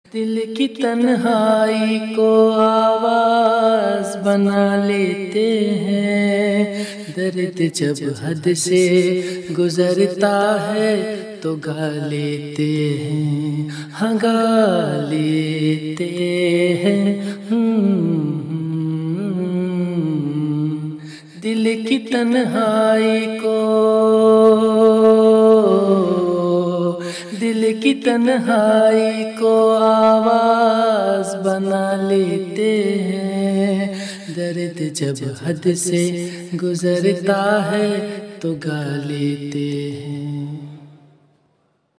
दिल की तन्हाई को आवाज बना लेते हैं। दर्द जब हद से गुजरता है तो गा लेते हैं, हाँ गा लेते हैं। दिल की तन्हाई को, दिल की तन्हाई को आवाज बना लेते हैं। दर्द जब हद से गुजरता है तो गा लेते हैं।